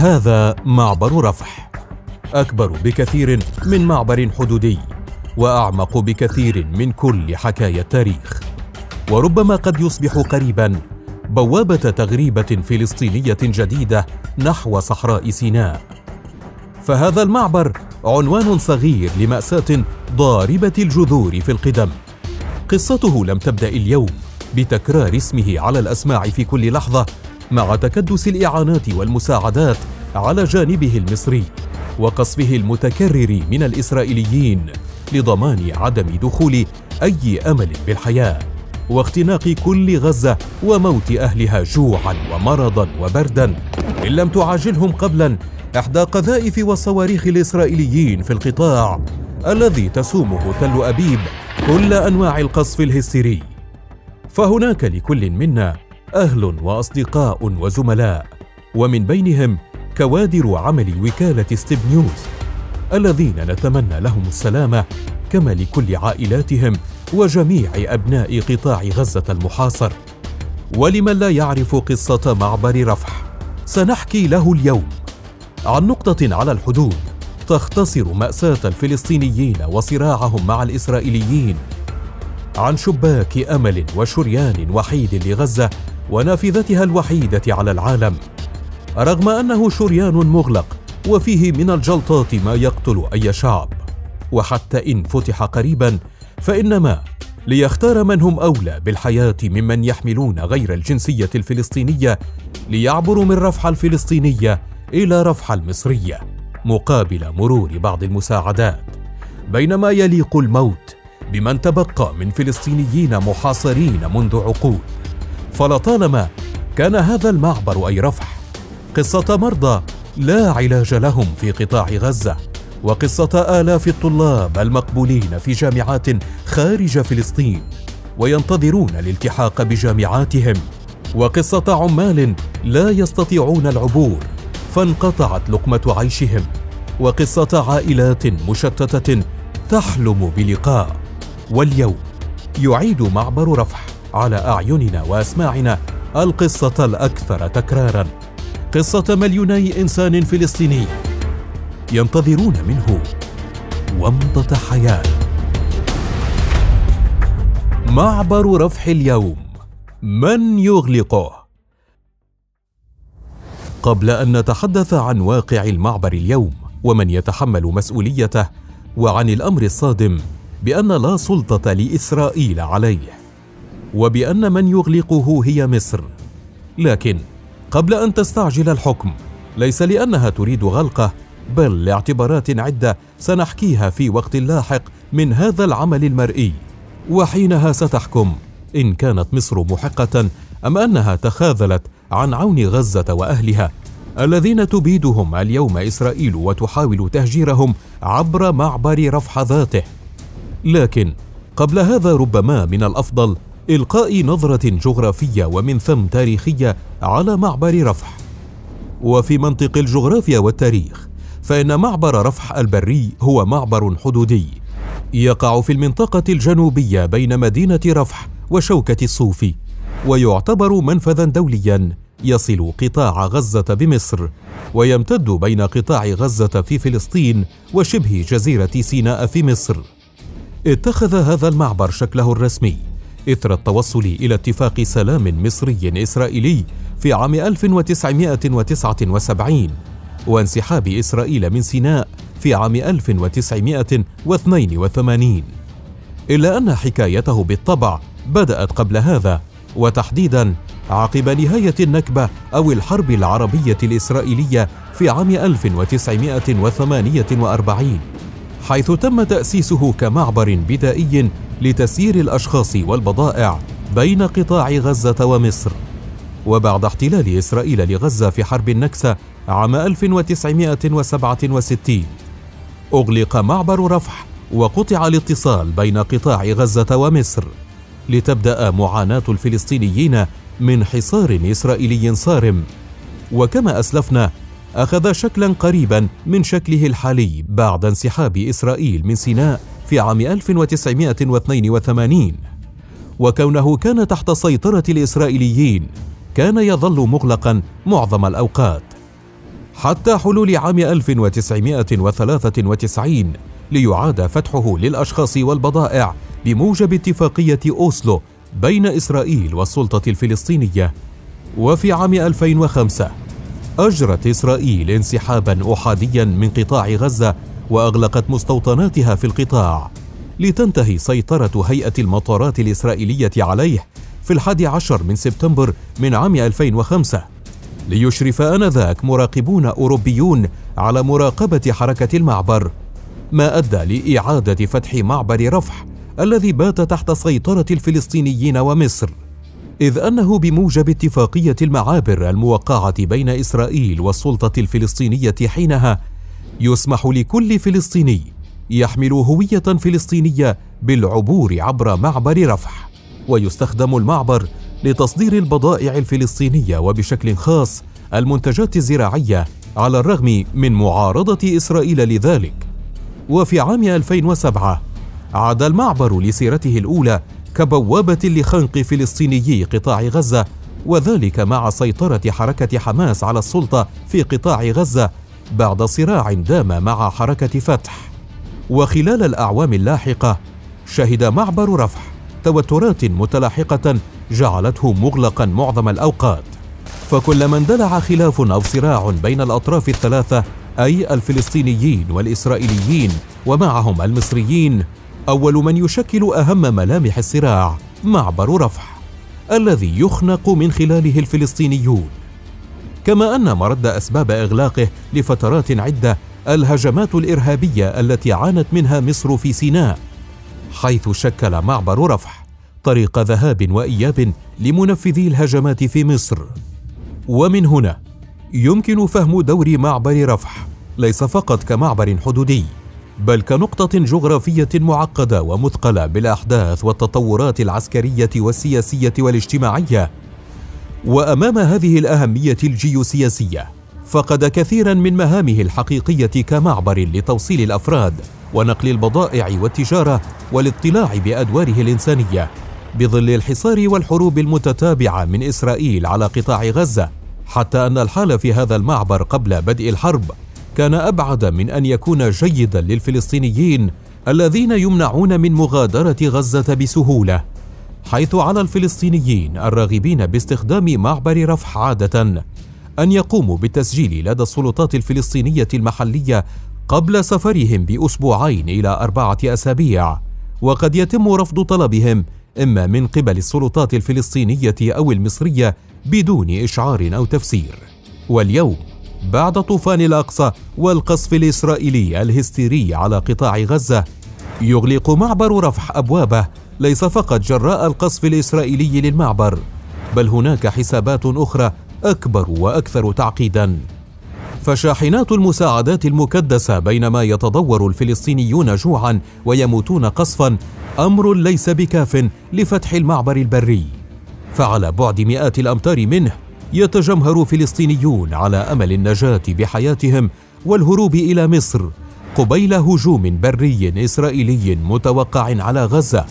هذا معبر رفح، أكبر بكثير من معبر حدودي، وأعمق بكثير من كل حكايا التاريخ، وربما قد يصبح قريباً بوابة تغريبة فلسطينية جديدة نحو صحراء سيناء. فهذا المعبر عنوان صغير لمأساة ضاربة الجذور في القدم. قصته لم تبدأ اليوم بتكرار اسمه على الأسماع في كل لحظة مع تكدس الإعانات والمساعدات على جانبه المصري، وقصفه المتكرر من الإسرائيليين لضمان عدم دخول أي أمل بالحياة، واختناق كل غزة وموت أهلها جوعاً ومرضاً وبرداً إن لم تعاجلهم قبلاً إحدى قذائف وصواريخ الإسرائيليين في القطاع الذي تسومه تل أبيب كل أنواع القصف الهستيري. فهناك لكل منا أهل وأصدقاء وزملاء، ومن بينهم كوادر عمل وكالة ستيب نيوز الذين نتمنى لهم السلامة، كما لكل عائلاتهم وجميع أبناء قطاع غزة المحاصر. ولمن لا يعرف قصة معبر رفح، سنحكي له اليوم عن نقطة على الحدود تختصر مأساة الفلسطينيين وصراعهم مع الإسرائيليين، عن شباك أمل وشريان وحيد لغزة ونافذتها الوحيدة على العالم، رغم أنه شريان مغلق وفيه من الجلطات ما يقتل أي شعب. وحتى إن فتح قريبا فإنما ليختار من هم أولى بالحياة ممن يحملون غير الجنسية الفلسطينية ليعبروا من رفح الفلسطينية إلى رفح المصرية مقابل مرور بعض المساعدات، بينما يليق الموت بمن تبقى من فلسطينيين محاصرين منذ عقود. فلطالما كان هذا المعبر أي رفح قصة مرضى لا علاج لهم في قطاع غزة، وقصة آلاف الطلاب المقبولين في جامعات خارج فلسطين وينتظرون الالتحاق بجامعاتهم، وقصة عمال لا يستطيعون العبور فانقطعت لقمة عيشهم، وقصة عائلات مشتتة تحلم بلقاء. واليوم يعيد معبر رفح على أعيننا وأسماعنا القصة الأكثر تكراراً، قصة مليوني إنسان فلسطيني ينتظرون منه ومضة حياة. معبر رفح اليوم، من يغلقه؟ قبل أن نتحدث عن واقع المعبر اليوم ومن يتحمل مسؤوليته، وعن الأمر الصادم بأن لا سلطة لإسرائيل عليه، وبأن من يغلقه هي مصر، لكن قبل أن تستعجل الحكم، ليس لأنها تريد غلقه، بل لاعتبارات عدة سنحكيها في وقت لاحق من هذا العمل المرئي، وحينها ستحكم إن كانت مصر محقة أم أنها تخاذلت عن عون غزة وأهلها الذين تبيدهم اليوم إسرائيل وتحاول تهجيرهم عبر معبر رفح ذاته. لكن قبل هذا ربما من الأفضل إلقاء نظرة جغرافية ومن ثم تاريخية على معبر رفح. وفي منطق الجغرافيا والتاريخ فإن معبر رفح البري هو معبر حدودي يقع في المنطقة الجنوبية بين مدينة رفح وشوكة الصوفي، ويعتبر منفذا دوليا يصل قطاع غزة بمصر، ويمتد بين قطاع غزة في فلسطين وشبه جزيرة سيناء في مصر. اتخذ هذا المعبر شكله الرسمي إثر التوصل إلى اتفاق سلام مصري إسرائيلي في عام 1979 وانسحاب إسرائيل من سيناء في عام 1982، إلا أن حكايته بالطبع بدأت قبل هذا، وتحديدا عقب نهاية النكبة أو الحرب العربية الإسرائيلية في عام 1948، حيث تم تأسيسه كمعبر بدائي لتسيير الأشخاص والبضائع بين قطاع غزة ومصر. وبعد احتلال إسرائيل لغزة في حرب النكسة عام 1967 أغلق معبر رفح وقطع الاتصال بين قطاع غزة ومصر، لتبدأ معاناة الفلسطينيين من حصار إسرائيلي صارم. وكما أسلفنا أخذ شكلا قريبا من شكله الحالي بعد انسحاب إسرائيل من سيناء في عام 1982، وكونه كان تحت سيطرة الإسرائيليين كان يظل مغلقا معظم الأوقات. حتى حلول عام 1993 ليعاد فتحه للأشخاص والبضائع بموجب اتفاقية أوسلو بين إسرائيل والسلطة الفلسطينية. وفي عام 2005 أجرت إسرائيل انسحابا أحاديا من قطاع غزة وأغلقت مستوطناتها في القطاع، لتنتهي سيطرة هيئة المطارات الإسرائيلية عليه في 11 من سبتمبر من عام 2005، ليشرف آنذاك مراقبون أوروبيون على مراقبة حركة المعبر، ما أدى لإعادة فتح معبر رفح الذي بات تحت سيطرة الفلسطينيين ومصر، إذ أنه بموجب اتفاقية المعابر الموقعة بين إسرائيل والسلطة الفلسطينية حينها يسمح لكل فلسطيني يحمل هوية فلسطينية بالعبور عبر معبر رفح، ويستخدم المعبر لتصدير البضائع الفلسطينية وبشكل خاص المنتجات الزراعية، على الرغم من معارضة إسرائيل لذلك. وفي عام 2007 عاد المعبر لسيرته الأولى كبوابة لخنق فلسطينيي قطاع غزة، وذلك مع سيطرة حركة حماس على السلطة في قطاع غزة بعد صراع دام مع حركة فتح. وخلال الأعوام اللاحقة شهد معبر رفح توترات متلاحقة جعلته مغلقا معظم الأوقات، فكلما اندلع خلاف أو صراع بين الأطراف الثلاثة أي الفلسطينيين والإسرائيليين ومعهم المصريين، أول من يشكل أهم ملامح الصراع معبر رفح الذي يخنق من خلاله الفلسطينيون. كما أن مرد أسباب إغلاقه لفترات عدة الهجمات الإرهابية التي عانت منها مصر في سيناء، حيث شكل معبر رفح طريق ذهاب وإياب لمنفذي الهجمات في مصر. ومن هنا يمكن فهم دور معبر رفح ليس فقط كمعبر حدودي، بل كنقطة جغرافية معقدة ومثقلة بالأحداث والتطورات العسكرية والسياسية والاجتماعية. وأمام هذه الأهمية الجيوسياسية فقد كثيرا من مهامه الحقيقية كمعبر لتوصيل الأفراد ونقل البضائع والتجارة والاطلاع بأدواره الإنسانية، بظل الحصار والحروب المتتابعة من إسرائيل على قطاع غزة، حتى أن الحال في هذا المعبر قبل بدء الحرب كان أبعد من أن يكون جيدا للفلسطينيين الذين يمنعون من مغادرة غزة بسهولة، حيث على الفلسطينيين الراغبين باستخدام معبر رفح عادة أن يقوموا بالتسجيل لدى السلطات الفلسطينية المحلية قبل سفرهم بأسبوعين إلى 4 أسابيع، وقد يتم رفض طلبهم إما من قبل السلطات الفلسطينية أو المصرية بدون إشعار أو تفسير. واليوم بعد طوفان الأقصى والقصف الإسرائيلي الهستيري على قطاع غزة، يغلق معبر رفح أبوابه ليس فقط جراء القصف الإسرائيلي للمعبر، بل هناك حسابات أخرى أكبر وأكثر تعقيدا. فشاحنات المساعدات المكدسة بينما يتضور الفلسطينيون جوعا ويموتون قصفا أمر ليس بكاف لفتح المعبر البري، فعلى بعد مئات الأمتار منه يتجمهر فلسطينيون على أمل النجاة بحياتهم والهروب إلى مصر قبيل هجوم بري إسرائيلي متوقع على غزة.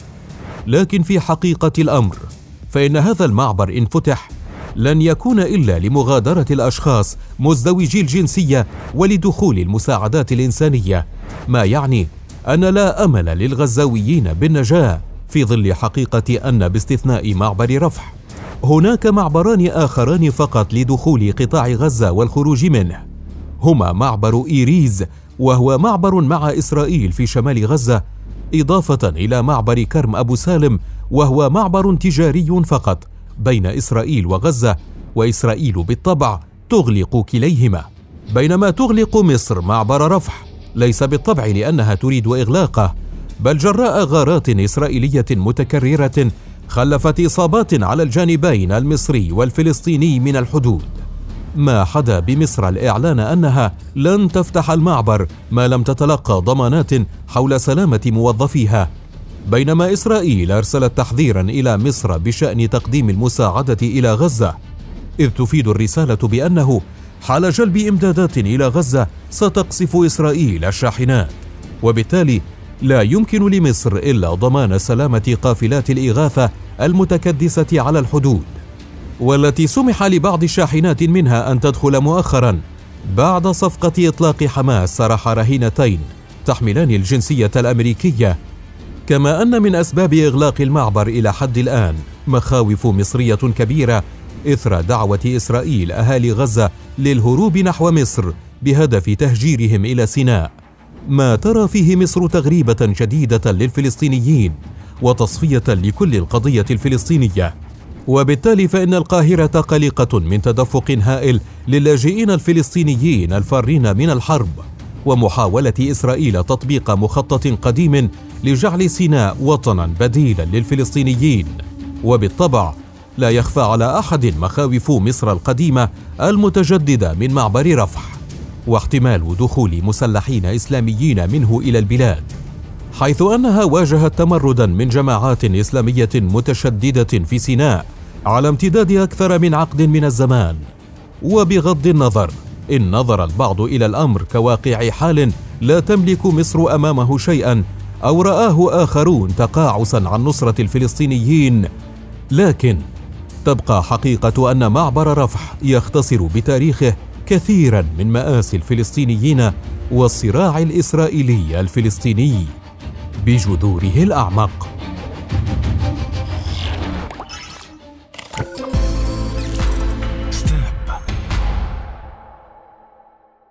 لكن في حقيقة الأمر فإن هذا المعبر إن فتح لن يكون إلا لمغادرة الأشخاص مزدوجي الجنسية ولدخول المساعدات الإنسانية، ما يعني أن لا أمل للغزاويين بالنجاة، في ظل حقيقة أن باستثناء معبر رفح هناك معبران آخران فقط لدخول قطاع غزة والخروج منه، هما معبر إيريز وهو معبر مع إسرائيل في شمال غزة، إضافة إلى معبر كرم أبو سالم وهو معبر تجاري فقط بين إسرائيل وغزة، وإسرائيل بالطبع تغلق كليهما، بينما تغلق مصر معبر رفح ليس بالطبع لأنها تريد إغلاقه، بل جراء غارات إسرائيلية متكررة خلفت إصابات على الجانبين المصري والفلسطيني من الحدود، ما حدا بمصر الإعلان أنها لن تفتح المعبر ما لم تتلقى ضمانات حول سلامة موظفيها، بينما إسرائيل أرسلت تحذيرا إلى مصر بشأن تقديم المساعدة إلى غزة، إذ تفيد الرسالة بأنه حال جلب إمدادات إلى غزة ستقصف إسرائيل الشاحنات، وبالتالي لا يمكن لمصر إلا ضمان سلامة قافلات الإغاثة المتكدسة على الحدود، والتي سمح لبعض الشاحنات منها أن تدخل مؤخرا، بعد صفقة إطلاق حماس سرح رهينتين تحملان الجنسية الأمريكية، كما أن من أسباب إغلاق المعبر إلى حد الآن مخاوف مصرية كبيرة إثر دعوة إسرائيل أهالي غزة للهروب نحو مصر بهدف تهجيرهم إلى سيناء، ما ترى فيه مصر تغريبة شديدة للفلسطينيين وتصفية لكل القضية الفلسطينية. وبالتالي فإن القاهرة قلقة من تدفق هائل للاجئين الفلسطينيين الفارين من الحرب، ومحاولة إسرائيل تطبيق مخطط قديم لجعل سيناء وطنا بديلا للفلسطينيين. وبالطبع لا يخفى على أحد مخاوف مصر القديمة المتجددة من معبر رفح، واحتمال دخول مسلحين إسلاميين منه إلى البلاد، حيث أنها واجهت تمردا من جماعات إسلامية متشددة في سيناء على امتداد أكثر من عقد من الزمان. وبغض النظر إن نظر البعض إلى الأمر كواقع حال لا تملك مصر أمامه شيئا، أو رآه آخرون تقاعسا عن نصرة الفلسطينيين، لكن تبقى حقيقة أن معبر رفح يختصر بتاريخه كثيرا من مآسي الفلسطينيين والصراع الإسرائيلي الفلسطيني بجذوره الأعمق.